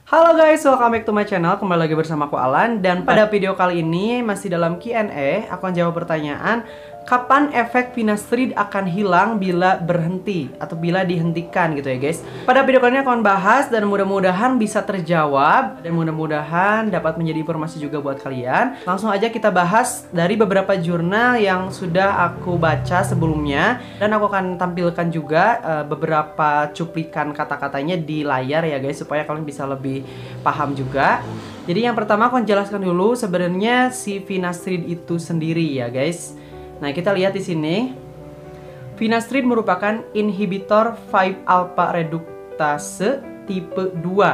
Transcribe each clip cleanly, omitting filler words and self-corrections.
Halo guys, welcome back to my channel. Kembali lagi bersama aku Alan. Dan pada video kali ini masih dalam Q&A, aku akan jawab pertanyaan kapan efek finasteride akan hilang bila berhenti atau bila dihentikan gitu ya guys. Pada video kali ini aku akan bahas dan mudah-mudahan bisa terjawab dan mudah-mudahan dapat menjadi informasi juga buat kalian. Langsung aja kita bahas dari beberapa jurnal yang sudah aku baca sebelumnya, dan aku akan tampilkan juga beberapa cuplikan kata-katanya di layar ya guys, supaya kalian bisa lebih paham juga. Jadi yang pertama aku akan jelaskan dulu sebenarnya si finasteride itu sendiri ya guys. Nah, kita lihat di sini. Finasteride merupakan inhibitor 5-alpha reduktase tipe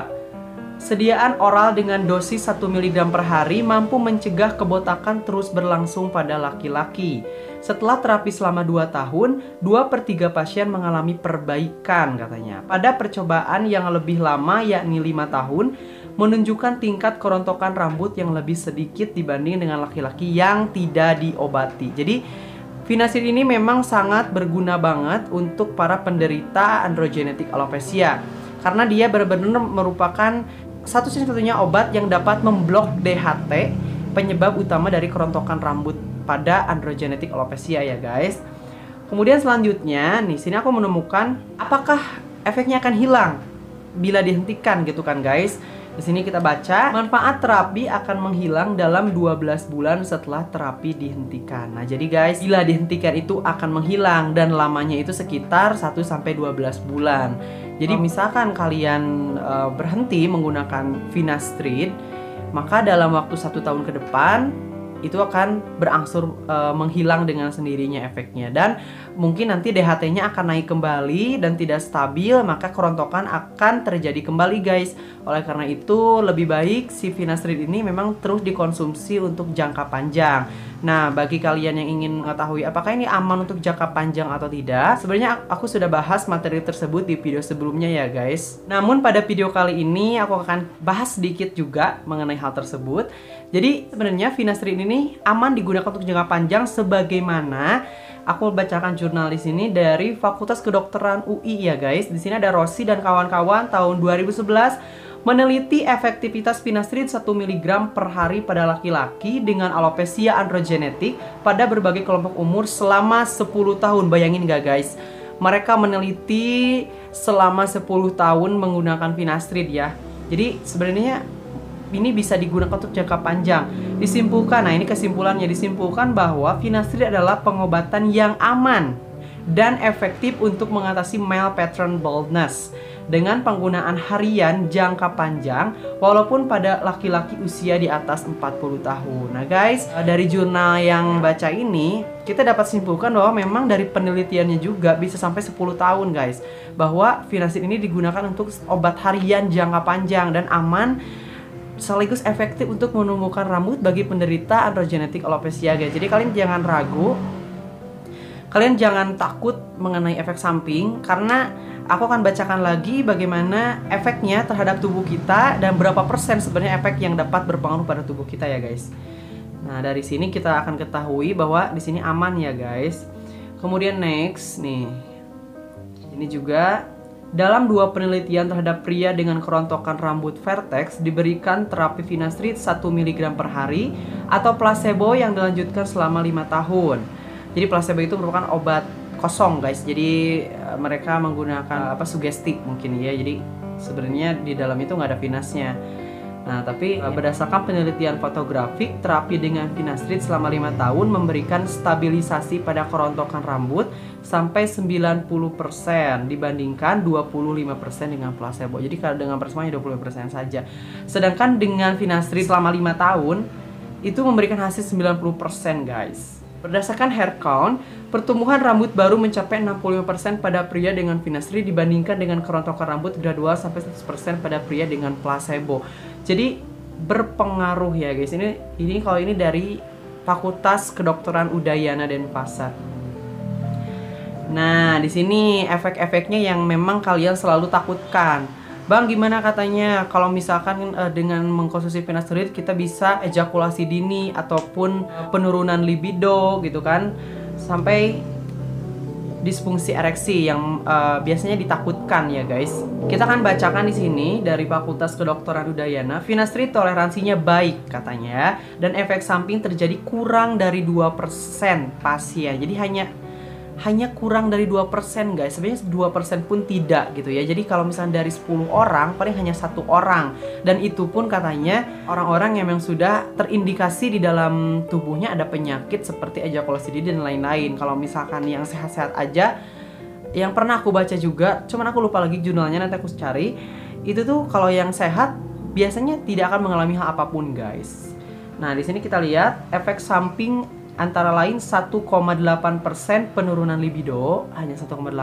2. Sediaan oral dengan dosis 1 mg per hari mampu mencegah kebotakan terus berlangsung pada laki-laki. Setelah terapi selama 2 tahun, 2/3 pasien mengalami perbaikan katanya. Pada percobaan yang lebih lama yakni 5 tahun, menunjukkan tingkat kerontokan rambut yang lebih sedikit dibanding dengan laki-laki yang tidak diobati. Jadi finasteride ini memang sangat berguna banget untuk para penderita androgenetic alopecia, karena dia benar-benar merupakan satu-satunya obat yang dapat memblok DHT, penyebab utama dari kerontokan rambut pada androgenetic alopecia ya guys. Kemudian selanjutnya nih, sini aku menemukan apakah efeknya akan hilang bila dihentikan gitu kan guys. Di sini kita baca, manfaat terapi akan menghilang dalam 12 bulan setelah terapi dihentikan. Nah, jadi guys, bila dihentikan itu akan menghilang dan lamanya itu sekitar 1-12 bulan. Jadi misalkan kalian berhenti menggunakan finasteride, maka dalam waktu 1 tahun ke depan itu akan berangsur menghilang dengan sendirinya efeknya, dan mungkin nanti DHT-nya akan naik kembali dan tidak stabil, maka kerontokan akan terjadi kembali guys. Oleh karena itu lebih baik si finasteride ini memang terus dikonsumsi untuk jangka panjang. Nah, bagi kalian yang ingin mengetahui apakah ini aman untuk jangka panjang atau tidak, sebenarnya aku sudah bahas materi tersebut di video sebelumnya ya guys. Namun pada video kali ini aku akan bahas sedikit juga mengenai hal tersebut. Jadi sebenarnya finasteride ini aman digunakan untuk jangka panjang sebagaimana aku bacakan jurnal di sini dari Fakultas Kedokteran UI ya guys. Di sini ada Rossi dan kawan-kawan tahun 2011 meneliti efektivitas finasteride 1 mg per hari pada laki-laki dengan alopecia androgenetik pada berbagai kelompok umur selama 10 tahun. Bayangin gak guys? Mereka meneliti selama 10 tahun menggunakan finasteride ya. Jadi sebenarnya ini bisa digunakan untuk jangka panjang. Disimpulkan, nah ini kesimpulannya, disimpulkan bahwa finasteride adalah pengobatan yang aman dan efektif untuk mengatasi male pattern baldness dengan penggunaan harian jangka panjang walaupun pada laki-laki usia di atas 40 tahun. Nah guys, dari jurnal yang baca ini kita dapat simpulkan bahwa memang dari penelitiannya juga bisa sampai 10 tahun guys, bahwa finasteride ini digunakan untuk obat harian jangka panjang dan aman sekaligus efektif untuk menumbuhkan rambut bagi penderita androgenetic alopecia guys. Jadi kalian jangan ragu, kalian jangan takut mengenai efek samping, karena aku akan bacakan lagi bagaimana efeknya terhadap tubuh kita dan berapa persen sebenarnya efek yang dapat berpengaruh pada tubuh kita ya guys. Nah, dari sini kita akan ketahui bahwa di sini aman ya guys. Kemudian next nih. Ini juga dalam 2 penelitian terhadap pria dengan kerontokan rambut vertex diberikan terapi finasteride 1 mg per hari atau placebo yang dilanjutkan selama 5 tahun. Jadi placebo itu merupakan obat kosong guys. Jadi mereka menggunakan sugesti mungkin ya. Jadi sebenarnya di dalam itu nggak ada finasnya. Nah, tapi berdasarkan penelitian fotografik, terapi dengan finasteride selama 5 tahun memberikan stabilisasi pada kerontokan rambut sampai 90% dibandingkan 25% dengan placebo. Jadi kalau dengan placebo 20% saja. Sedangkan dengan finasteride selama 5 tahun itu memberikan hasil 90% guys. Berdasarkan hair count, pertumbuhan rambut baru mencapai 65% pada pria dengan finasteride dibandingkan dengan kerontokan rambut gradual sampai 100% pada pria dengan placebo. Jadi berpengaruh ya guys. Ini kalau ini dari Fakultas Kedokteran Udayana Denpasar. Nah, di sini efek-efeknya yang memang kalian selalu takutkan. Bang, gimana katanya kalau misalkan dengan mengkonsumsi finasteride kita bisa ejakulasi dini ataupun penurunan libido gitu kan, sampai disfungsi ereksi yang biasanya ditakutkan ya guys. Kita akan bacakan di sini dari Fakultas Kedokteran Udayana, finasteride toleransinya baik katanya dan efek samping terjadi kurang dari 2% pasien. Jadi hanya kurang dari 2% guys. Sebenarnya 2% pun tidak gitu ya. Jadi kalau misalnya dari 10 orang paling hanya 1 orang. Dan itu pun katanya orang-orang yang memang sudah terindikasi di dalam tubuhnya ada penyakit seperti ejakulasi dini dan lain-lain. Kalau misalkan yang sehat-sehat aja, yang pernah aku baca juga, cuman aku lupa lagi jurnalnya, nanti aku cari. Itu tuh kalau yang sehat biasanya tidak akan mengalami hal apapun guys. Nah, di sini kita lihat efek samping antara lain 1,8% penurunan libido, hanya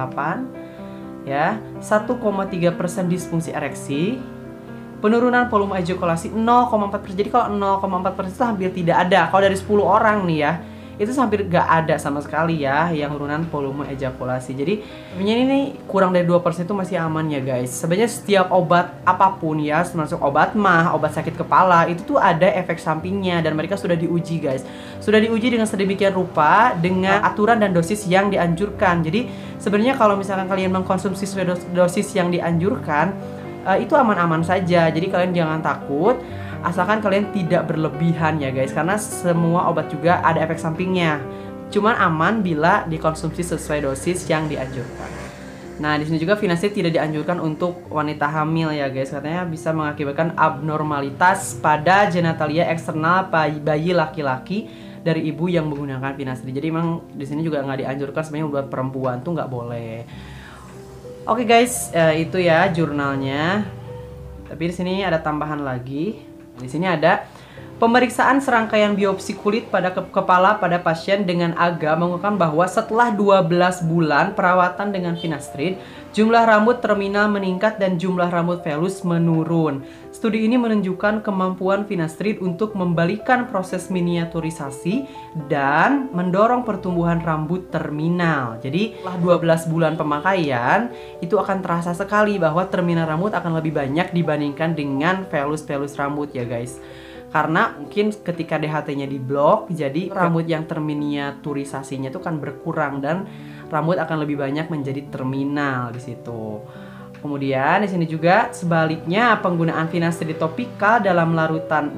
1,8 ya, 1,3% disfungsi ereksi, penurunan volume ejakulasi 0,4%. Jadi kalau 0,4% itu hampir tidak ada. Kalau dari 10 orang nih ya, itu hampir gak ada sama sekali ya yang penurunan volume ejakulasi. Jadi sebenarnya ini kurang dari 2% itu masih aman ya guys. Sebenarnya setiap obat apapun ya, termasuk obat mah, obat sakit kepala, itu tuh ada efek sampingnya dan mereka sudah diuji guys. Sudah diuji dengan sedemikian rupa dengan aturan dan dosis yang dianjurkan. Jadi sebenarnya kalau misalkan kalian mengkonsumsi sesuai dosis yang dianjurkan, itu aman-aman saja. Jadi kalian jangan takut, asalkan kalian tidak berlebihan ya guys, karena semua obat juga ada efek sampingnya. Cuman aman bila dikonsumsi sesuai dosis yang dianjurkan. Nah, di sini juga finasteride tidak dianjurkan untuk wanita hamil ya guys, katanya bisa mengakibatkan abnormalitas pada genitalia eksternal bayi laki-laki dari ibu yang menggunakan finasteride. Jadi memang di sini juga nggak dianjurkan sebenarnya buat perempuan tuh nggak boleh. Oke guys, itu ya jurnalnya. Tapi di sini ada tambahan lagi. Di sini ada pemeriksaan serangkaian biopsi kulit pada kepala pada pasien dengan AGA mengungkapkan bahwa setelah 12 bulan perawatan dengan finasteride, jumlah rambut terminal meningkat dan jumlah rambut velus menurun. Studi ini menunjukkan kemampuan finasteride untuk membalikan proses miniaturisasi dan mendorong pertumbuhan rambut terminal. Jadi setelah 12 bulan pemakaian, itu akan terasa sekali bahwa terminal rambut akan lebih banyak dibandingkan dengan velus-velus rambut ya guys. Karena mungkin ketika DHT-nya diblok, jadi rambut yang terminiaturisasinya itu kan berkurang dan rambut akan lebih banyak menjadi terminal di situ. Kemudian di sini juga sebaliknya penggunaan finasteride topikal dalam larutan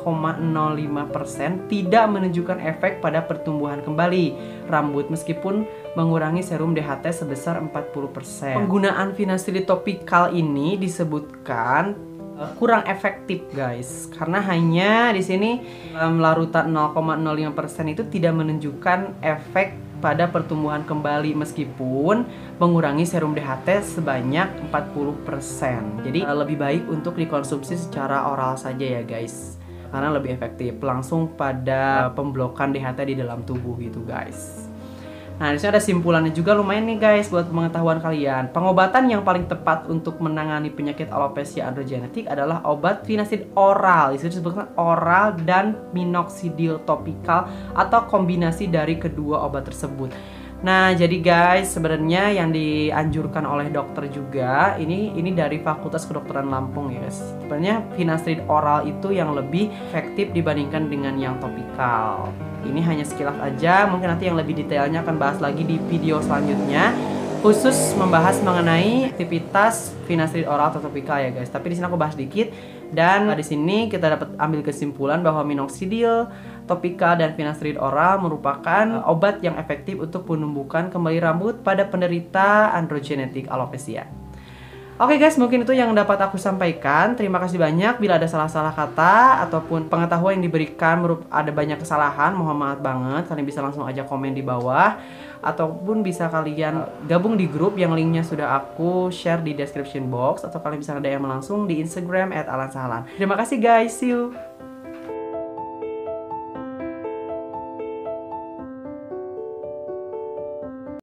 0,05% tidak menunjukkan efek pada pertumbuhan kembali rambut meskipun mengurangi serum DHT sebesar 40%. Penggunaan finasteride topikal ini disebutkan kurang efektif guys, karena hanya di sini larutan 0,05% itu tidak menunjukkan efek pada pertumbuhan kembali meskipun mengurangi serum DHT sebanyak 40%. Jadi lebih baik untuk dikonsumsi secara oral saja ya guys, karena lebih efektif langsung pada pemblokan DHT di dalam tubuh gitu guys. Nah, di sini ada simpulannya juga lumayan nih guys buat pengetahuan kalian. Pengobatan yang paling tepat untuk menangani penyakit alopecia androgenetik adalah obat finasteride oral. Di sini disebutkan oral dan minoxidil topikal atau kombinasi dari kedua obat tersebut. Nah, jadi guys, sebenarnya yang dianjurkan oleh dokter juga ini dari Fakultas Kedokteran Lampung ya guys. Sebenarnya finasteride oral itu yang lebih efektif dibandingkan dengan yang topikal. Ini hanya sekilas aja, mungkin nanti yang lebih detailnya akan bahas lagi di video selanjutnya, khusus membahas mengenai aktivitas finasteride oral atau topikal ya guys. Tapi di sini aku bahas dikit, dan di sini kita dapat ambil kesimpulan bahwa minoxidil topikal dan finasteride oral merupakan obat yang efektif untuk penumbukan kembali rambut pada penderita androgenetic alopecia. Oke guys, mungkin itu yang dapat aku sampaikan. Terima kasih banyak bila ada salah-salah kata ataupun pengetahuan yang diberikan ada banyak kesalahan, mohon maaf banget. Kalian bisa langsung aja komen di bawah, ataupun bisa kalian gabung di grup yang linknya sudah aku share di description box, atau kalian bisa DM langsung di Instagram @alansahlan. Terima kasih guys, see you.